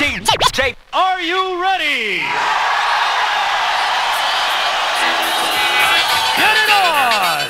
DJ, are you ready? Get it on!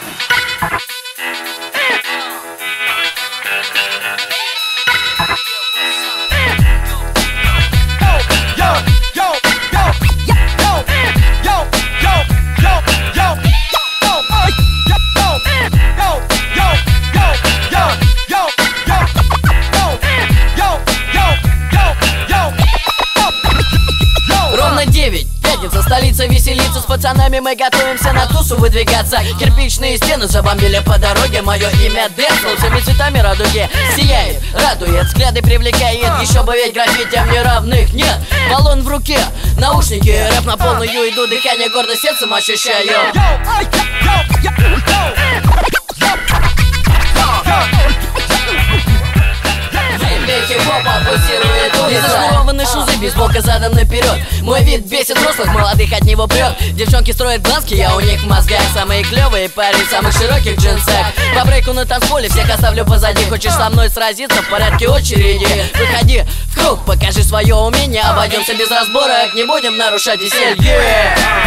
Столица веселится, с пацанами мы готовимся на тусу выдвигаться. Кирпичные стены забомбили по дороге, мое имя Дэнс, всеми цветами радуги сияет, радует, взгляды привлекает. Еще бы ведь граффити мне равных нет. Баллон в руке, наушники, рэп на полную иду, дыхание гордо сердцем ощущаю. Незашнурованные шузы, бейсболка задом наперед. Мой вид бесит взрослых, молодых от него прет. Девчонки строят глазки, я у них в мозгах. Самые клевые парни в самых широких джинсах. По брейку на танцполе всех оставлю позади. Хочешь со мной сразиться, в порядке очереди. Выходи в круг, покажи свое умение. Обойдемся без разборок, не будем нарушать веселье.